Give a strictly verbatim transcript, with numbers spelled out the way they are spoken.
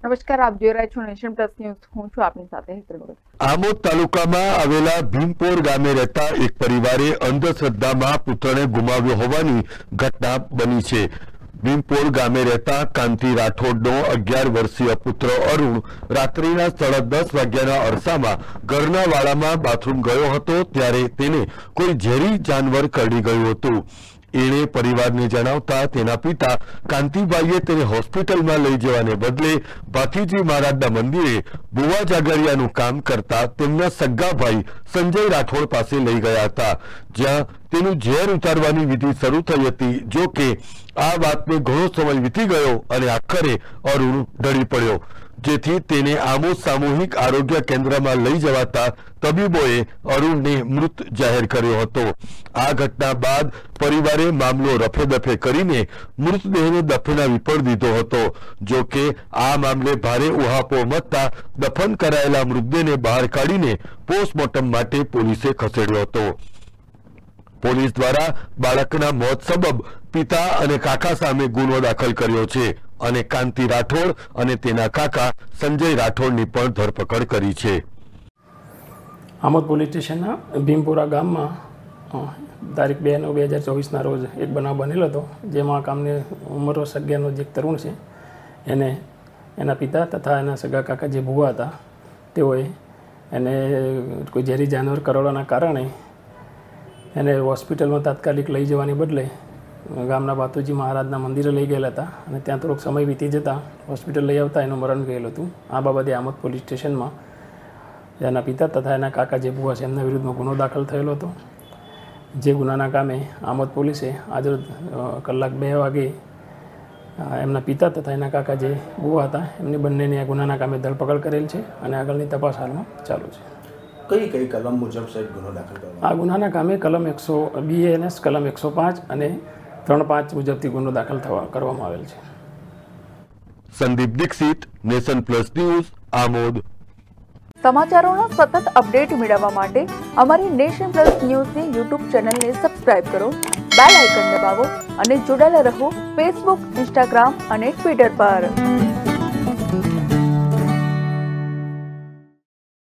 નમસ્કાર, આપ જોઈ રહ્યા છો નેશન પ્લસ ન્યૂઝ। હું છું આપની સાથે હેતલ ભગત। આમોદ તાલુકામાં આવેલા ભીમપોર ગામે રહેતા એક પરિવારે અંધશ્રદ્ધામાં પુત્રને ગુમાવ્યો હોવાની ઘટના બની છે। ભીમપોર ગામે રહેતા કાંતિ રાઠોડનો અગિયાર વર્ષીય પુત્ર અરુણ રાત્રિના સાડા દસ વાગ્યાના અરસામાં ઘરના વાડામાં બાથરૂમ ગયો હતો, ત્યારે તેને કોઈ ઝેરી જાનવર કરડી ગયું હતું। એણે પરિવારને જણાવતા તેના પિતા કાંતિભાઈએ તેને હોસ્પિટલમાં લઈ જવાને બદલે ભાથીજી મહારાજના મંદિરે બુવા જાગરિયાનું કામ કરતા તેમના સગા ભાઈ સંજય રાઠોડ પાસે લઈ ગયા હતા, જ્યાં તેનું ઝેર ઉતારવાની વિધિ શરૂ થઈ હતી। જો કે આ વાતને ઘણો સમય વીતી ગયો અને આખરે અરુણ ઢળી પડ્યો, જેથી તેને આમોદ સામૂહિક આરોગ્ય કેન્દ્રમાં લઈ જવાતા તબીબોએ અરુણને મૃત જાહેર કર્યો હતો। આ ઘટના બાદ પરિવારે મામલો રફેદફે કરીને મૃતદેહને દફનાવી પણ દીધો હતો। જો કે આ મામલે ભારે ઉહાપો મચતા દફન કરાયેલા મૃતદેહને બહાર કાઢીને પોસ્ટમોર્ટમ માટે પોલીસે ખસેડ્યો હતો। પોલીસ દ્વારા બાળકના મોત સબબ પિતા અને કાકા સામે ગુનો દાખલ કર્યો છે અને કાંતિ રાઠોડ અને તેના કાકા સંજય રાઠોડની પણ ધરપકડ કરી છે। આમોદ પોલીસ સ્ટેશનના ભીમપુરા ગામમાં તારીખ બે નવ બે હજાર ચોવીસના રોજ એક બનાવ બનેલો હતો, જેમાં ગામને ઉંમર વર્ષ અગિયારનો જે તરુણ છે એને એના પિતા તથા એના સગા કાકા જે ભુવા હતા તેઓએ એને કોઈ ઝેરી જાનવર કરડવાના કારણે એને હોસ્પિટલમાં તાત્કાલિક લઈ જવાની બદલે ગામના ભાથુજી મહારાજના મંદિરે લઈ ગયેલા હતા અને ત્યાં થોડોક સમય વીતી જતાં હોસ્પિટલ લઈ આવતા એનું મરણ ગયેલું હતું। આ બાબતે આમોદ પોલીસ સ્ટેશનમાં એના પિતા તથા એના કાકા જે ભુવા છે એમના વિરુદ્ધમાં ગુનો દાખલ થયેલો હતો, જે ગુનાના કામે આમોદ પોલીસે આજે કલાક બે વાગે એમના પિતા તથા એના કાકા જે ભુવા હતા એમની બંનેની આ ગુનાના કામે ધરપકડ કરેલ છે અને આગળની તપાસ હાલમાં ચાલુ છે। કઈ કઈ કલમ મુજબ સાહેબ ગુનો દાખલ કરવામાં? આ ગુનાના કામે કલમ એકસો બીએનએસ કલમ એકસો પાંચ અને ત્રણ પાંચ મુજબથી ગુનો દાખલ થવા કરવામાં આવેલ છે। Sandeep Dixit, Nation Plus News, Amod. સમાચારોના સતત અપડેટ મેળવવા માટે અમારી નેશન પ્લસ ન્યૂઝની યુટ્યુબ ચેનલને સબસ્ક્રાઇબ કરો, બેલ આઇકન દબાવો અને જોડાયેલા રહો ફેસબુક, ઇન્સ્ટાગ્રામ અને ટ્વિટર પર।